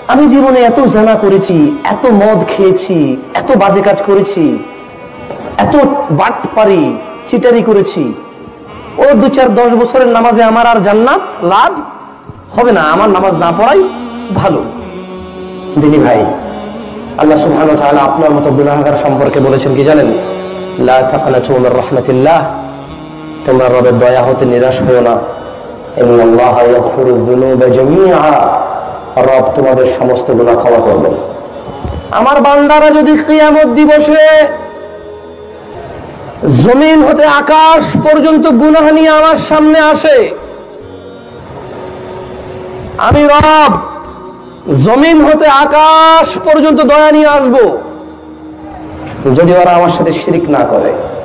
আমি জীবনে এত জানা করেছি, এত মদ খেয়েছি, এত বাজে কাজ করেছি, এত বাটপারি চিটারি করেছি, ও 2-4-10 বছরের নামাজে আমার আর জান্নাত লাভ হবে না, আমার নামাজ না পড়াই ভালো। দিনী ভাই, আল্লাহ সুবহানাহু ওয়া তাআলা আপনার মতো গুনাহগার সম্পর্কে বলেছেন কি জানেন? লা তাকনাতু মির রাহমাতিল্লাহ, তোমরা রবের দয়া হতে নিরাশ হয়ো না। ইন্নাল্লাহা ইয়াগফিরুয যুনুবা জামিআ, রব তোমাদের সমস্ত গুনাহ ক্ষমা করবেন। আমার বান্দারা যদি কিয়ামত দিবসে জমিন হতে আকাশ পর্যন্ত গুনাহ নিয়ে আমার সামনে আসে, আমি রব জমিন হতে আকাশ পর্যন্ত দয়া নিয়ে আসবো, যদি ওরা আমার সাথে শিরক না করে।